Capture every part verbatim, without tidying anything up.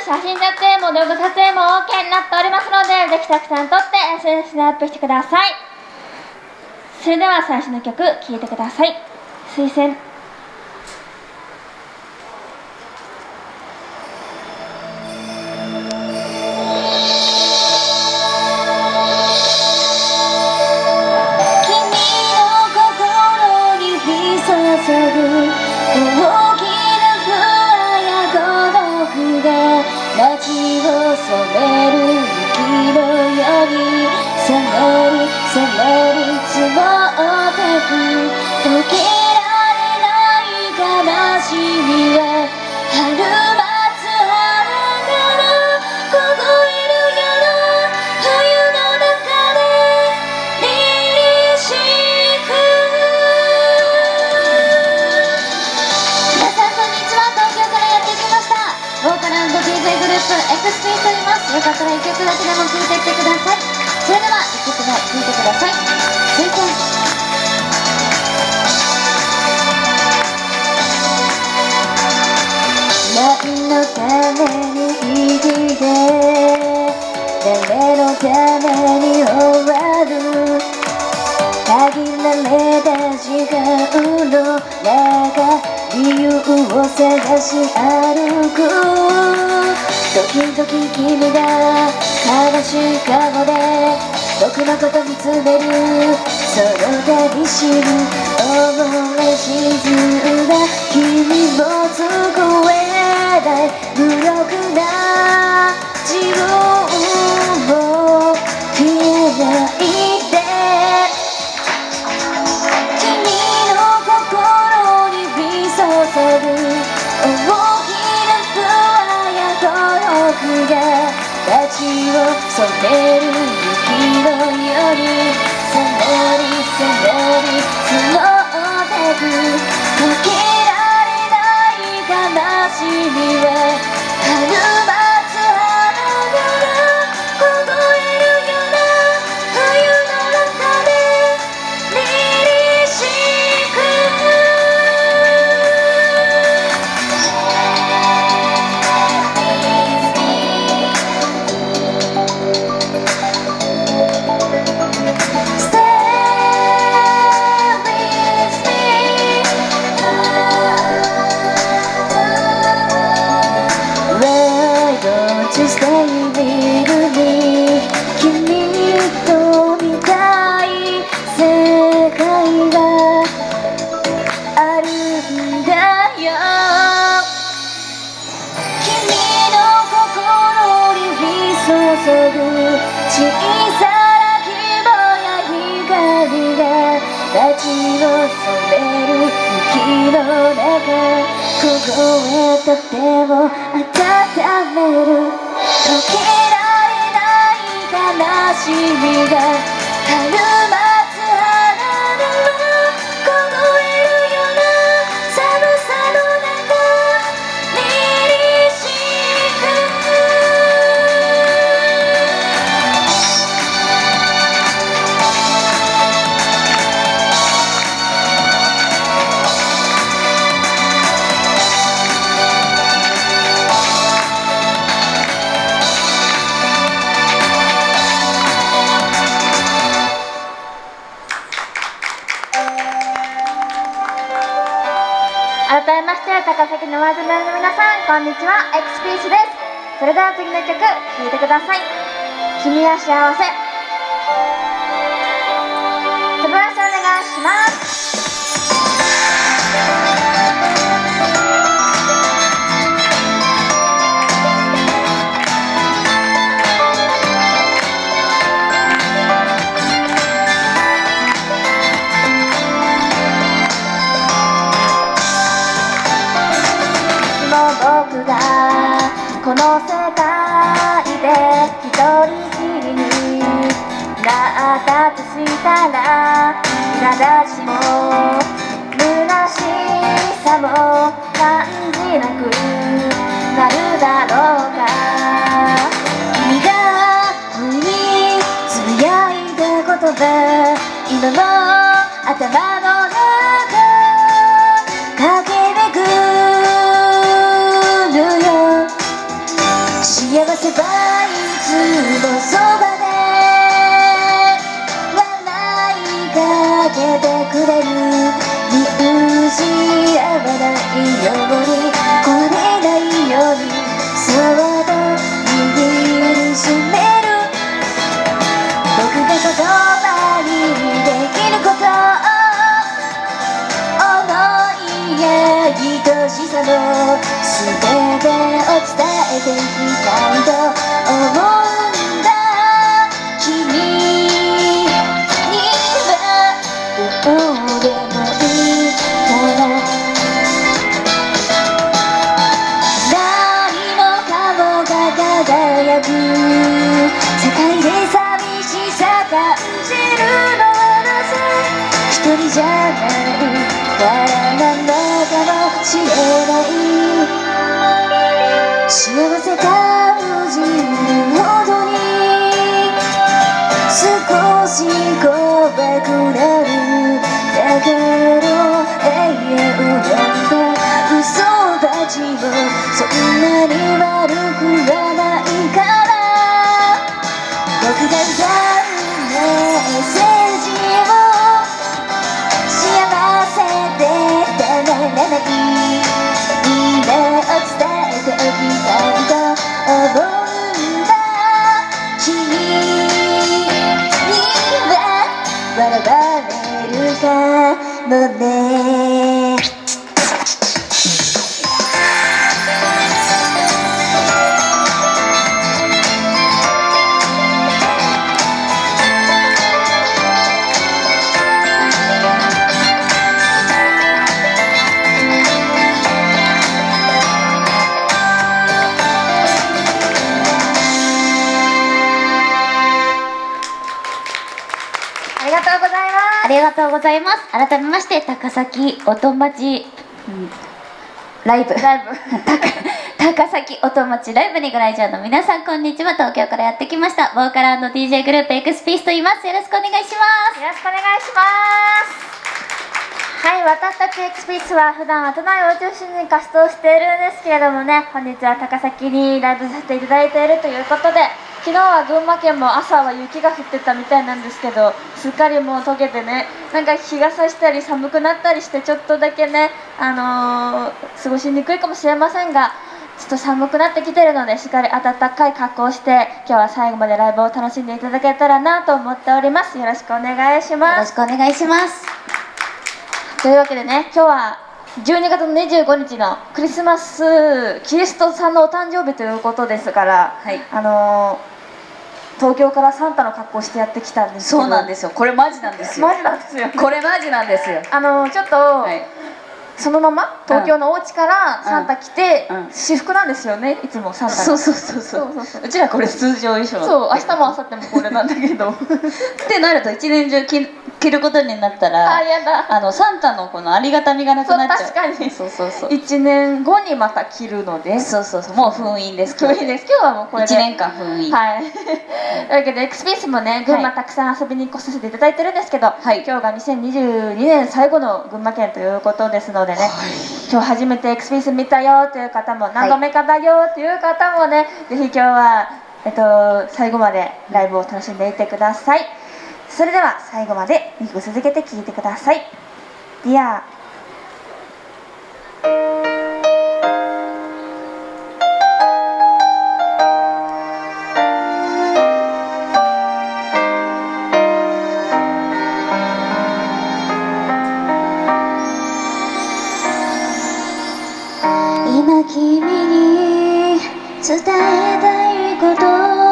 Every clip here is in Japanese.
写真撮影も動画撮影も OK になっておりますので、ぜひたくさん撮って エスエヌエス でアップしてください。それでは最初の曲聴いてください。推薦。 よかったらいっきょくだけでも聴いていってください。それではいっきょくめ聴いてください。推薦。何のために生きて誰のために終わる限られた時間の中理由を探し歩く時々君が悲しい顔で僕のこと見つめるその旅しる思い沈んだ君も救えない無力な自分を消えないで君の心に降り注ぐ大きな不安や孤独が街を染める雪のようにさらにさらに積もってく溶けられない悲しみは春夏花から凍えるような冬の中で凛々しく凍えた手を温める溶けられない悲しみが春夏花から凍えるような寒さの中凛々し改めまして高崎のワーズメンの皆さん、こんにちは。エクスピースです。それでは次の曲聴いてください。君は幸せ。手拍子お願いします。僕がこの世界で一人きりになったとしたら苛立ちも虚しさも感じなくなるだろうか君が不意につぶやいた言葉今も頭の中駆け巡るよないように壊れないようにそっと握りしめる僕が言葉にできること思いや愛しさの全てを伝えていきたいと思うんだ君にはどうでもいいから何もかもが輝く世界で寂しさ感じるのはなぜ一人じゃないからなのかもしれない幸せ感じるほどに少し怖くなるだけど永遠なんて嘘たちもそんなに悪くはないから僕が歌うメッセージを幸せでたまらない夢を伝えておきたいと思うんだ君には笑われるかもねありがとうございます。改めまして高崎音町、うん、ライブライブ高崎音町ライブにご来場の皆さんこんにちは。東京からやってきましたボーカル&ディージェー グループエクスピースと言います。よろしくお願いします。よろしくお願いします。はい、私たちエクスピースは普段は都内を中心に活動しているんですけれどもね、本日は高崎にライブさせていただいているということで、昨日は群馬県も朝は雪が降ってたみたいなんですけど、すっかりもう溶けてね、なんか日が差したり寒くなったりしてちょっとだけね、あのー、過ごしにくいかもしれませんが、ちょっと寒くなってきてるのでしっかり暖かい格好をして今日は最後までライブを楽しんでいただけたらなと思っております。よろしくお願いします。よろしくお願いします。というわけでね、今日はじゅうにがつのにじゅうごにちのクリスマス、キリストさんのお誕生日ということですから、はい、あのー東京からサンタの格好してやってきたんですけど。 そうなんですよ。これマジなんですよ。 マジなんですよ。 これマジなんですよ。 あのちょっと、はい、そのまま東京のお家からサンタ来て、うんうん、私服なんですよね。いつもサンタが。 そうそうそうそう。うちらこれ通常衣装。 そう、明日も明後日もこれなんだけど。 ってなると一年中着着ることになったら、 あ、やだ。 あのサンタのこのありがたみがなくなっちゃう。 確かに。 そうそうそう。 一年後にまた着るので。 そうそうそう。もう封印です。 封印です。今日はもうこれで。 一年間封印。 はい。というわけでエクスピースもね、群馬たくさん遊びに来させていただいてるんですけど、はい、今日がにせんにじゅうにねん最後の群馬県ということですのでね。はい、今日初めてエクスピース見たよという方も、何度目かだよという方もね、ぜひ今日は、えっと、最後までライブを楽しんでいってください。それでは最後までにきょく続けて聴いてください。ディア今君に伝えたいこと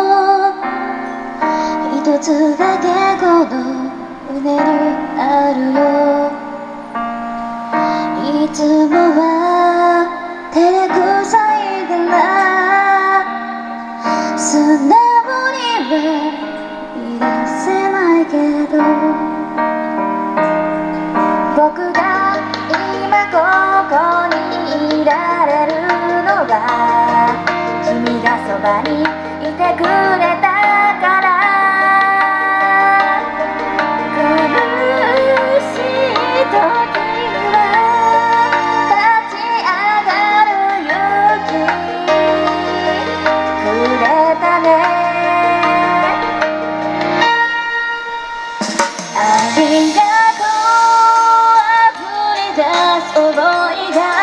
一つだけこの胸にあるよ。いつもは照れくさいから素直には言い出せないけど、 僕が今ここにいられるのは君がそばにいてくれたから。苦しい時は立ち上がる勇気くれたね。ありがとう、溢れ出す想いが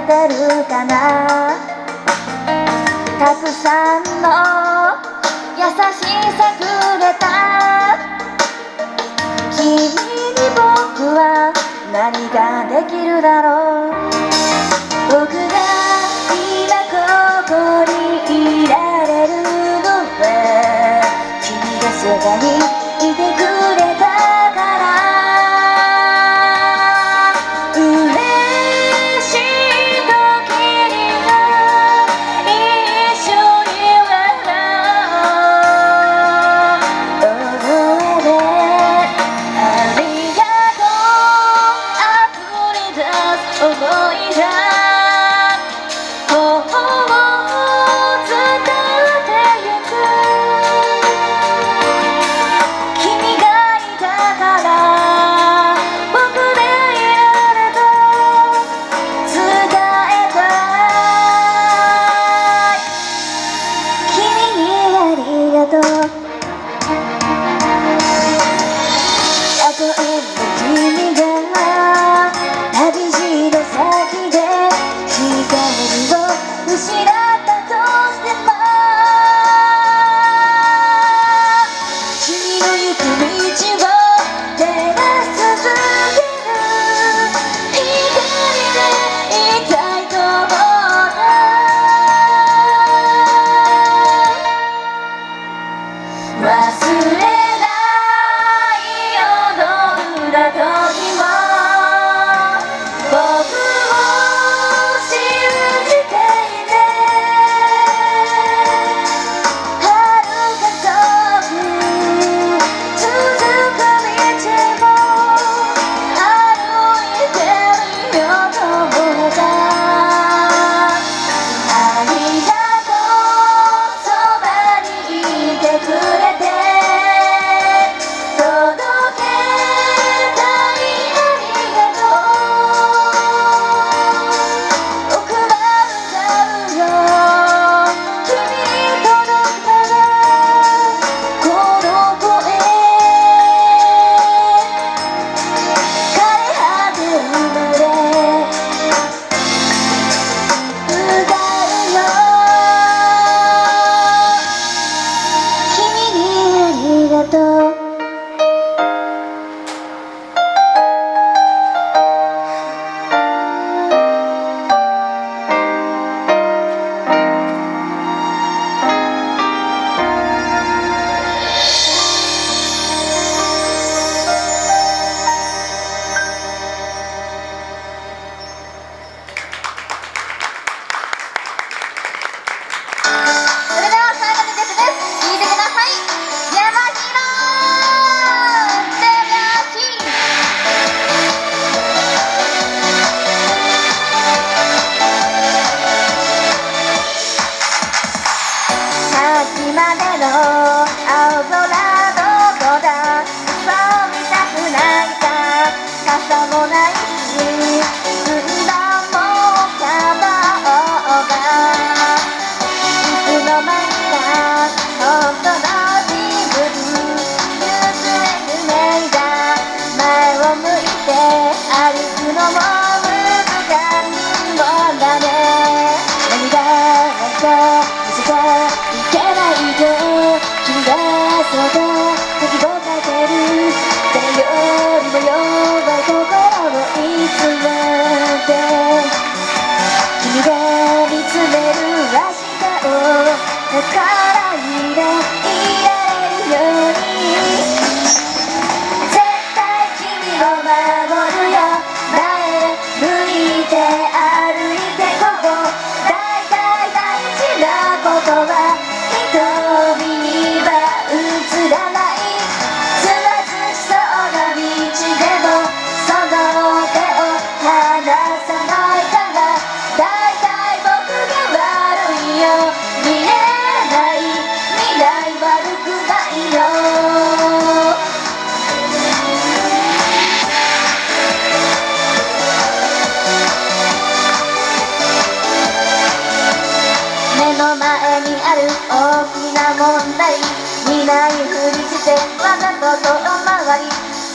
てるかな。たくさんの優しさくれた君に僕は何ができるだろう。僕が今ここにいられるのは君がそばにいてくれたから。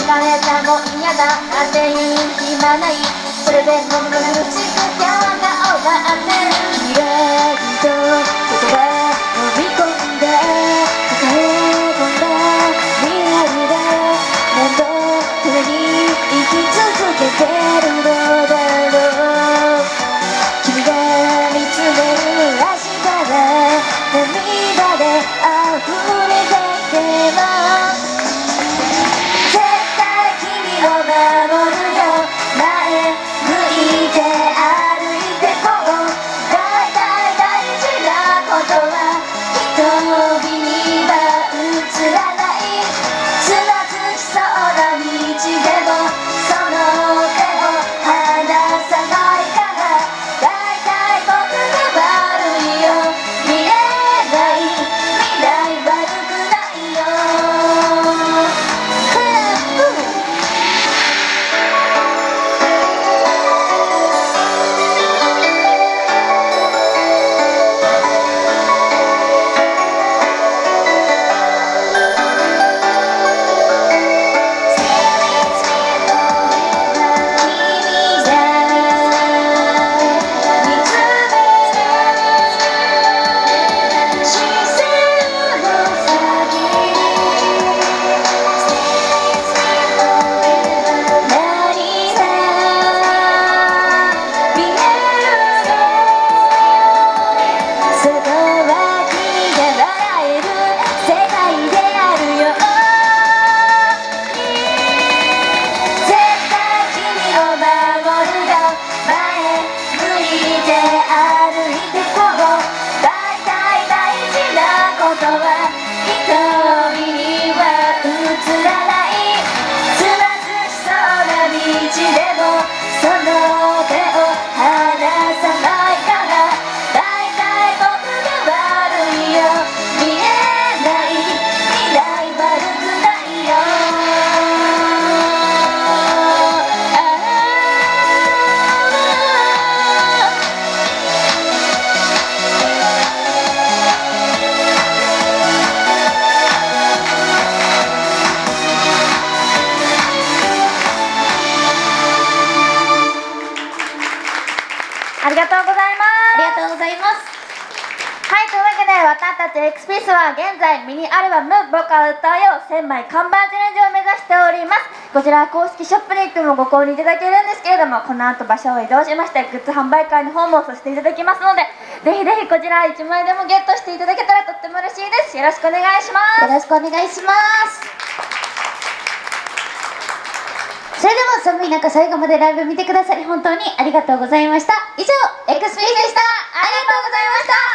も嫌だなんて言う暇ない。それでも苦しくキャーがたち エックス ピースは現在ミニアルバム「僕は歌うよせんまい完売チャレンジ」を目指しております。こちら公式ショップに行ってもご購入いただけるんですけれども、この後場所を移動しましてグッズ販売会の方もさせていただきますので、ぜひぜひこちらいちまいでもゲットしていただけたらとっても嬉しいです。よろしくお願いします。 よろしくお願いします。それでは寒い中最後までライブ見てくださり本当にありがとうございました。以上 エックスピース でした。ありがとうございました。